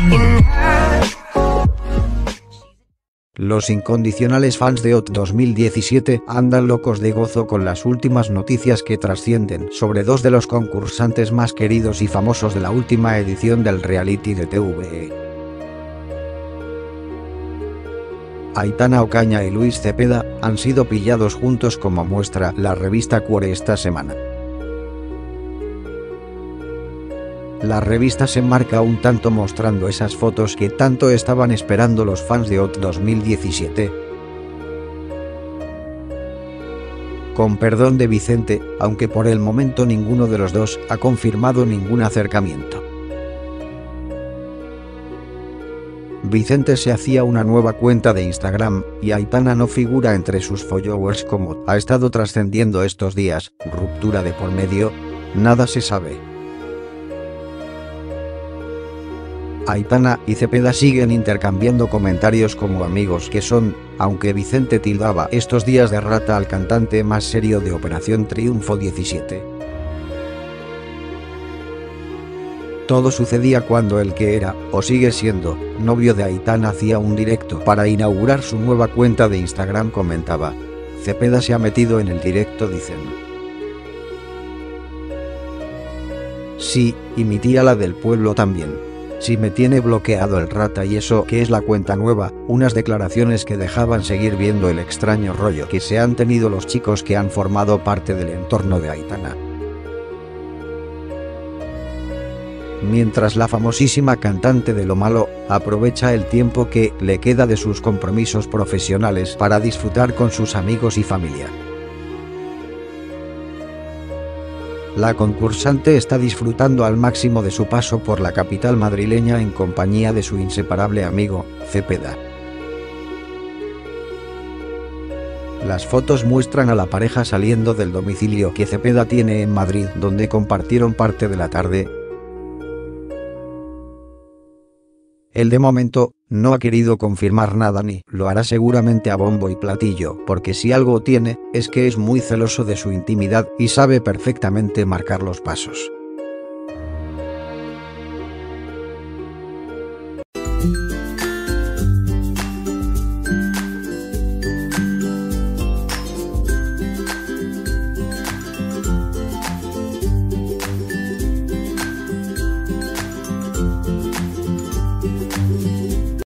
Los incondicionales fans de OT 2017 andan locos de gozo con las últimas noticias que trascienden sobre dos de los concursantes más queridos y famosos de la última edición del reality de TVE. Aitana Ocaña y Luis Cepeda han sido pillados juntos, como muestra la revista Queer esta semana. La revista se marca un tanto mostrando esas fotos que tanto estaban esperando los fans de OT 2017. Con perdón de Vicente, aunque por el momento ninguno de los dos ha confirmado ningún acercamiento. Vicente se hacía una nueva cuenta de Instagram, y Aitana no figura entre sus followers como ha estado trascendiendo estos días. Ruptura de por medio, nada se sabe. Aitana y Cepeda siguen intercambiando comentarios como amigos que son, aunque Vicente tildaba estos días de rata al cantante más serio de Operación Triunfo 17. Todo sucedía cuando el que era, o sigue siendo, novio de Aitana hacía un directo para inaugurar su nueva cuenta de Instagram. Comentaba: Cepeda se ha metido en el directo, dicen. Sí, y mi tía la del pueblo también. Si me tiene bloqueado el rata y eso que es la cuenta nueva. Unas declaraciones que dejaban seguir viendo el extraño rollo que se han tenido los chicos que han formado parte del entorno de Aitana. Mientras la famosísima cantante de Lo Malo aprovecha el tiempo que le queda de sus compromisos profesionales para disfrutar con sus amigos y familia. La concursante está disfrutando al máximo de su paso por la capital madrileña en compañía de su inseparable amigo, Cepeda. Las fotos muestran a la pareja saliendo del domicilio que Cepeda tiene en Madrid, donde compartieron parte de la tarde. Él de momento no ha querido confirmar nada ni lo hará seguramente a bombo y platillo, porque si algo tiene, es que es muy celoso de su intimidad y sabe perfectamente marcar los pasos.